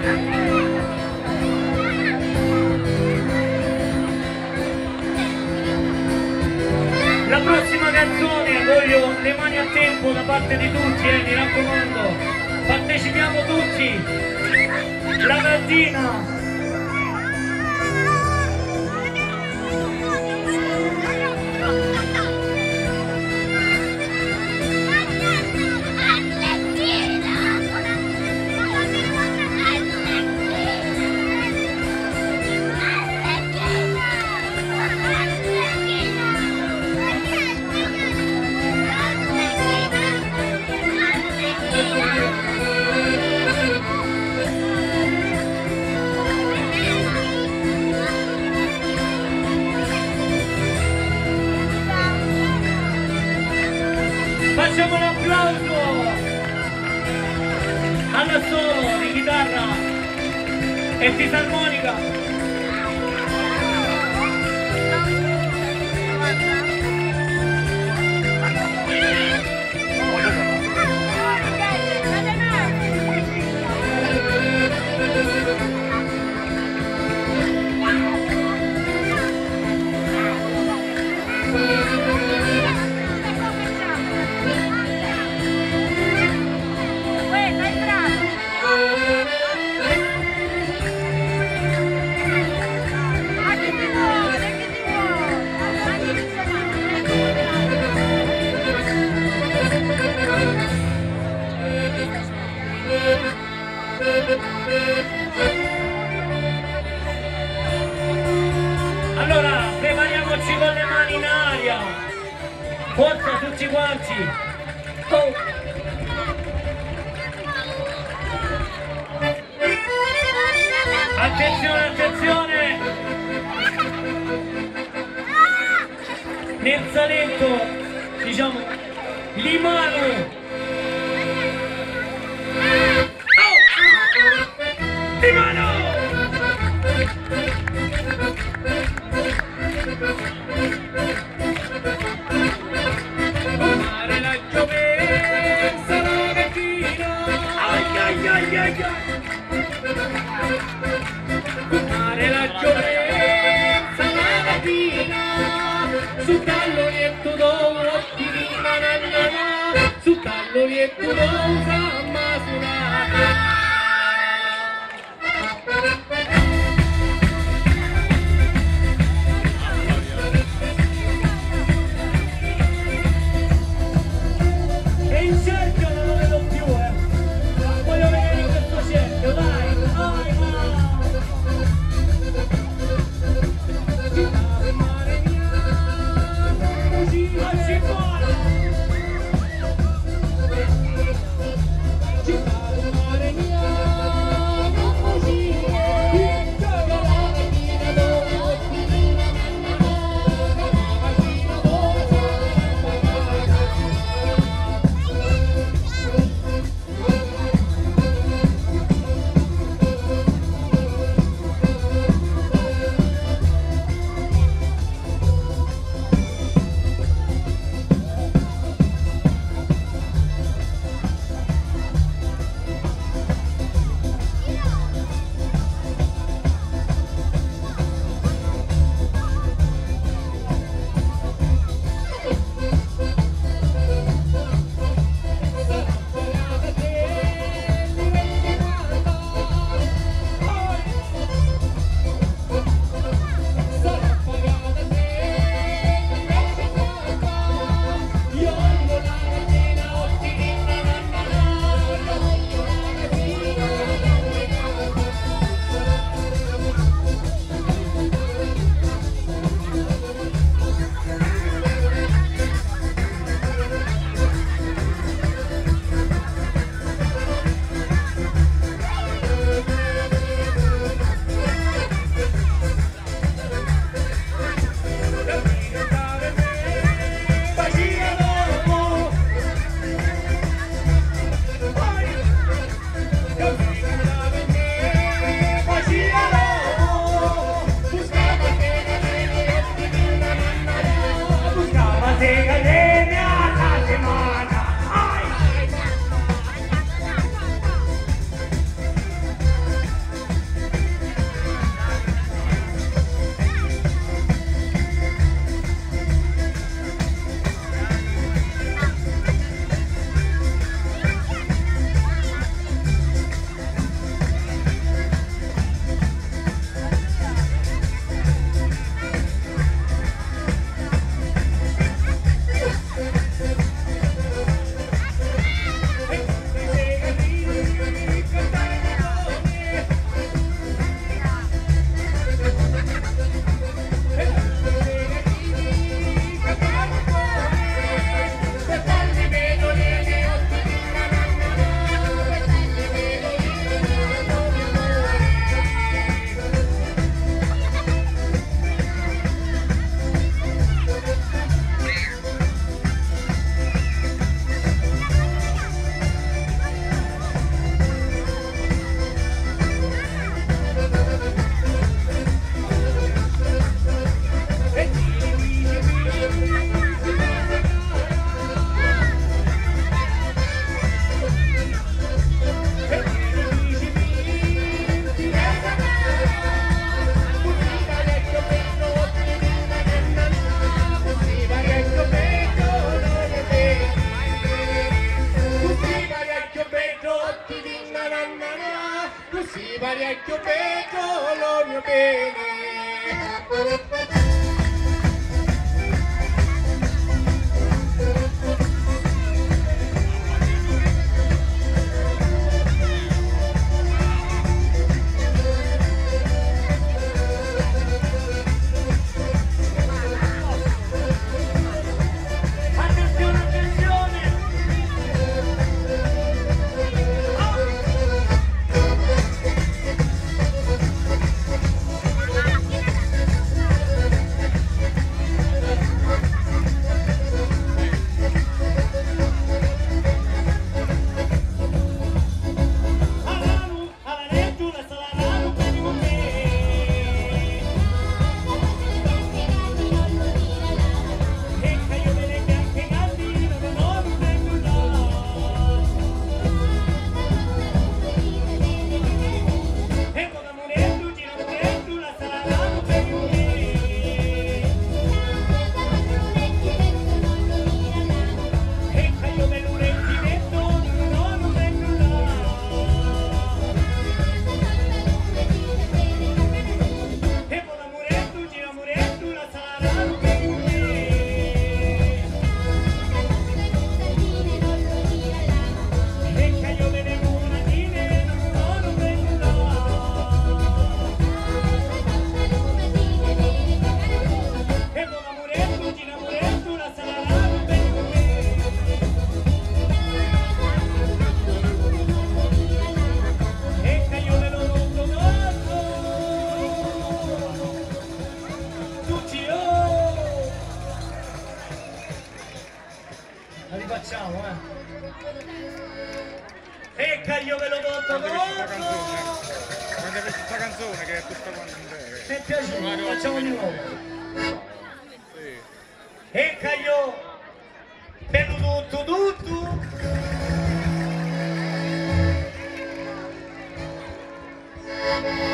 La prossima canzone voglio le mani a tempo da parte di tutti, mi raccomando, partecipiamo tutti. La mattina. Facciamo un applauso all'assolo di chitarra e fisarmonica. Allora, prepariamoci con le mani in aria. Forza tutti quanti. Oh. Attenzione, attenzione. Nel Salento, diciamo, Limano. Limano! Mare la giovenza la mattina. Ai ai ai ai ai. Mare la giovenza la mattina. Su tallonietto d'ottimina na na na. Su tallonietto d'osa masura. Mare mia, così parecchio bello lo mio bene. La rifacciamo, Ecca, io ve lo do Quando hai visto questa canzone che è tutta quanta intera. Mi è piaciuto, facciamo di nuovo. Sì. Ecca io ve lo do tutto.